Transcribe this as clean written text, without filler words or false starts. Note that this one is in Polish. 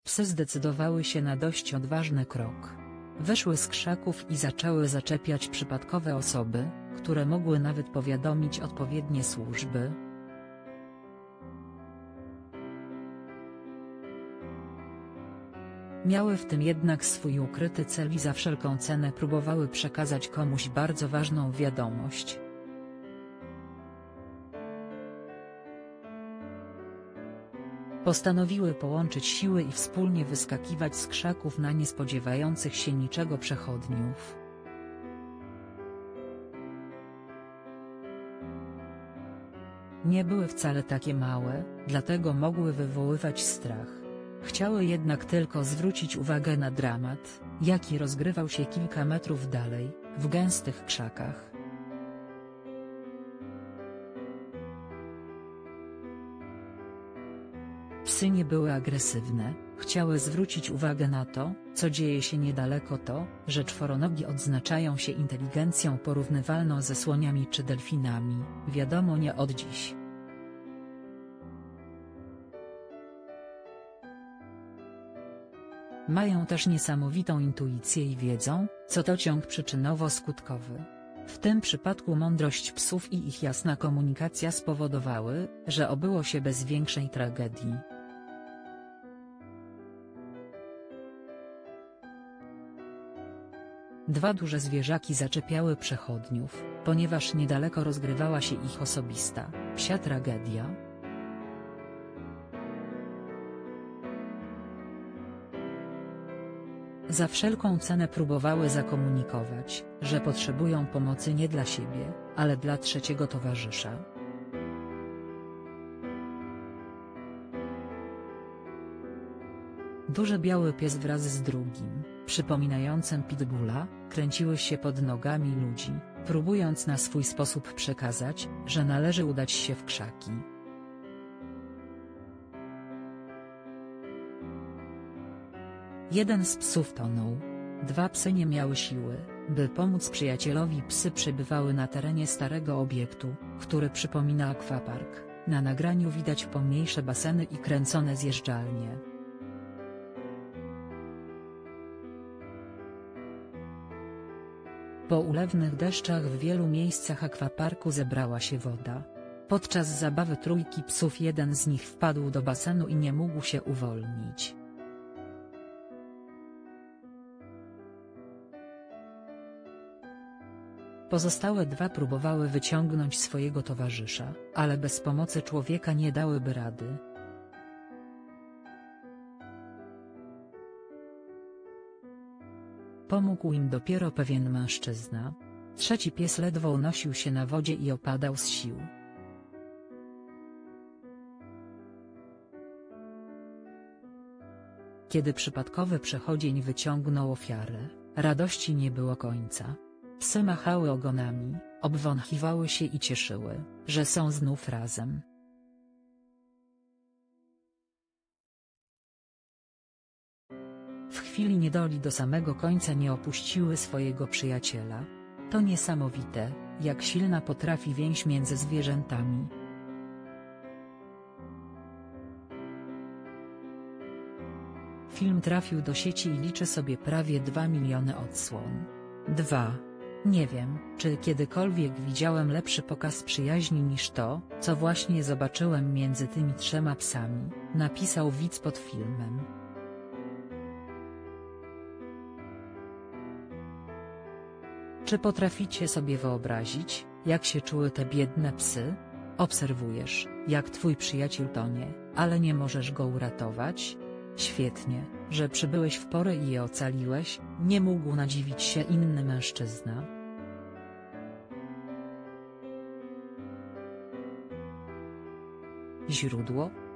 Psy zdecydowały się na dość odważny krok. Wyszły z krzaków i zaczęły zaczepiać przypadkowe osoby, które mogły nawet powiadomić odpowiednie służby. Miały w tym jednak swój ukryty cel i za wszelką cenę próbowały przekazać komuś bardzo ważną wiadomość. Postanowiły połączyć siły i wspólnie wyskakiwać z krzaków na niespodziewających się niczego przechodniów. Nie były wcale takie małe, dlatego mogły wywoływać strach. Chciały jednak tylko zwrócić uwagę na dramat, jaki rozgrywał się kilka metrów dalej, w gęstych krzakach. Psy nie były agresywne, chciały zwrócić uwagę na to, co dzieje się niedaleko, to, że czworonogi odznaczają się inteligencją porównywalną ze słoniami czy delfinami, wiadomo nie od dziś. Mają też niesamowitą intuicję i wiedzą, co to ciąg przyczynowo-skutkowy. W tym przypadku mądrość psów i ich jasna komunikacja spowodowały, że obyło się bez większej tragedii. Dwa duże zwierzaki zaczepiały przechodniów, ponieważ niedaleko rozgrywała się ich osobista, psia tragedia. Za wszelką cenę próbowały zakomunikować, że potrzebują pomocy nie dla siebie, ale dla trzeciego towarzysza. Duży biały pies wraz z drugim, przypominającym pitbulla, kręciły się pod nogami ludzi, próbując na swój sposób przekazać, że należy udać się w krzaki. Jeden z psów tonął. Dwa psy nie miały siły, by pomóc przyjacielowi. Psy przebywały na terenie starego obiektu, który przypomina akwapark. Na nagraniu widać pomniejsze baseny i kręcone zjeżdżalnie. Po ulewnych deszczach w wielu miejscach akwaparku zebrała się woda. Podczas zabawy trójki psów jeden z nich wpadł do basenu i nie mógł się uwolnić. Pozostałe dwa próbowały wyciągnąć swojego towarzysza, ale bez pomocy człowieka nie dałyby rady. Pomógł im dopiero pewien mężczyzna. Trzeci pies ledwo unosił się na wodzie i opadał z sił. Kiedy przypadkowy przechodzień wyciągnął ofiarę, radości nie było końca. Psy machały ogonami, obwąchiwały się i cieszyły, że są znów razem. W chwili niedoli do samego końca nie opuściły swojego przyjaciela. To niesamowite, jak silna potrafi więź między zwierzętami. Film trafił do sieci i liczy sobie prawie 2 miliony odsłon. 2. Nie wiem, czy kiedykolwiek widziałem lepszy pokaz przyjaźni niż to, co właśnie zobaczyłem między tymi trzema psami, napisał widz pod filmem. Czy potraficie sobie wyobrazić, jak się czuły te biedne psy? Obserwujesz, jak twój przyjaciel tonie, ale nie możesz go uratować? Świetnie, że przybyłeś w porę i je ocaliłeś, nie mógł nadziwić się inny mężczyzna. Źródło: